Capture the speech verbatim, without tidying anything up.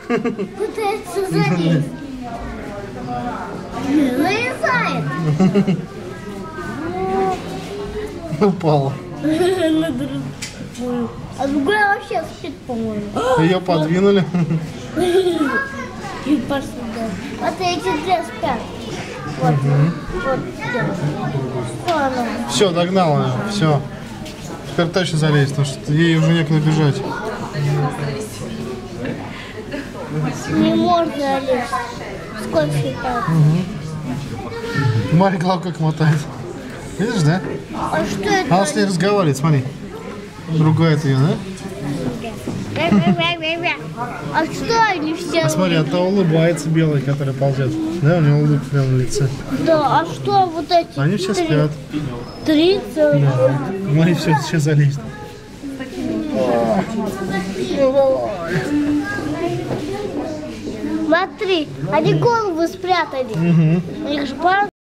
Пытается залезть. Залезает. Упала. А другая вообще спит, по-моему. Ее подвинули. И пошли дальше. Вот эти две спят. Вот. Вот. Что она? Все, догнала. Все. Теперь точно залезть, потому что ей уже некуда бежать. Не можно залезть. Сколько считать? Марья голову как мотает. Видишь, да? А что это? Она с ней разговаривает, смотри. Ругает ее, да? А что они все? А смотри, а та улыбается белая, которая ползет. Да, у нее улыбка прямо на лице. Да, а что вот эти? Они все три- спят. Три целых. Да. Марья все, сейчас залезет. Смотри, они голову спрятали. Угу. У них же пар.